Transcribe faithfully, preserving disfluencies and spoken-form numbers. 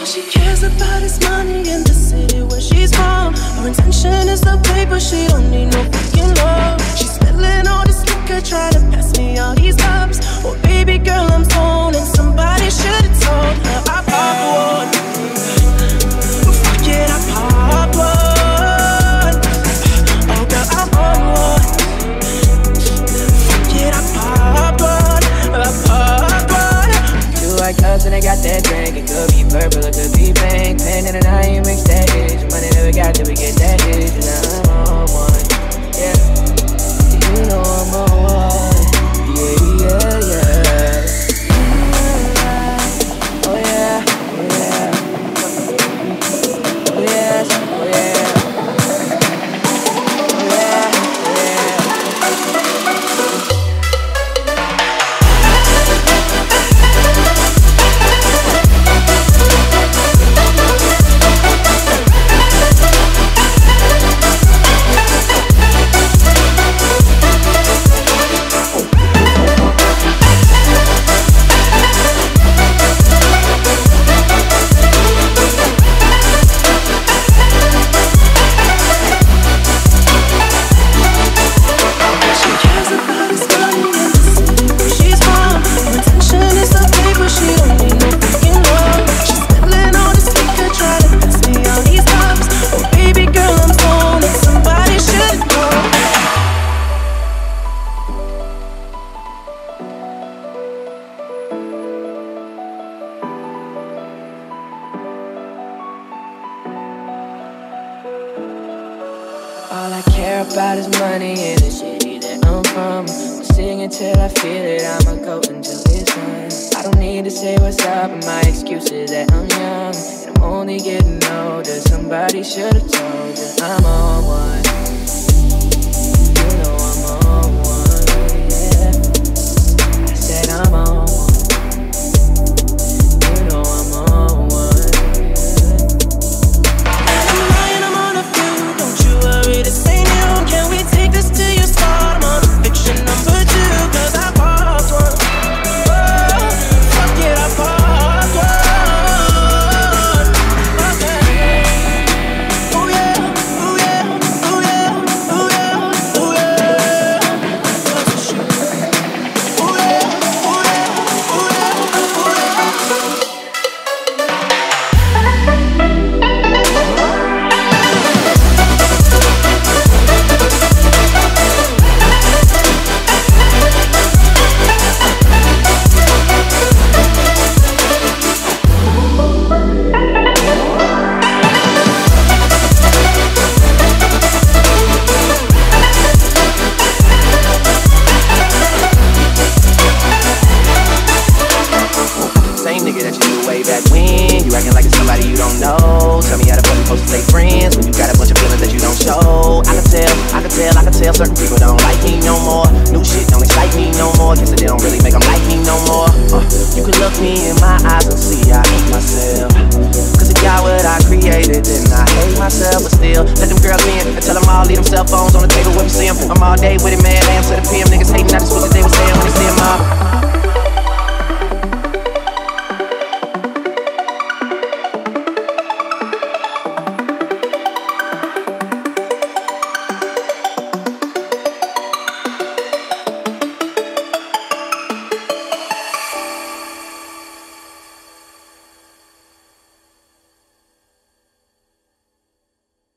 All she cares about is money in the city where she's from. Her intention is the paper, she don't need no freaking love. She's spilling all this liquor, trying to pass me all these cups. Oh baby girl, I'm stoned, and somebody should've told her I pop one. Fuck it, I pop one. Oh girl, I'm on one. Fuck it, I pop one. I pop one. Two white cups and I got that drink. It could be purple, it could be pink. Pen and I ain't mix that dish. Money that we got till we get that dish. And I'm on one, yeah. You know I'm on one, yeah, yeah, yeah. Oh yeah, oh yeah. Oh yes, oh yeah. Oh yeah, oh yeah. All I care about is money in the city that I'm from. I'll sing until I feel it, I'ma go until it's done. I don't need to say what's up, and my excuse is that I'm young and I'm only getting older. Somebody should've told you I'm on one. You know I'm on one, yeah. I said I'm on one. You know I'm on one, yeah. I'm lying, I'm on a few, don't you worry, this ain't new. Can we take this to your spot? I'm on a fiction number two, cause I popped one. Oh, fuck it, I popped one. Okay. Oh yeah, oh yeah, oh yeah, oh yeah, oh yeah. What's the shit? Oh yeah, oh yeah, oh yeah, oh yeah. Same nigga that you knew way back when. You acting like it's somebody you don't know. Tell me how the fuck you supposed to stay friends when you got a bunch of feelings that you don't show. I can tell, I can tell, I can tell certain people don't like me no more. New shit don't excite me no more. Guess that they don't really make them like me no more. uh, You can look me in my eyes and see I hate myself. Cause if y'all what I created, then I hate myself. But still, let them girls in and tell them all leave them cell phones on the table when we see them. I'm all day with it, man, A M to the P M. Niggas hating, I just wish that they was saying when they see them all.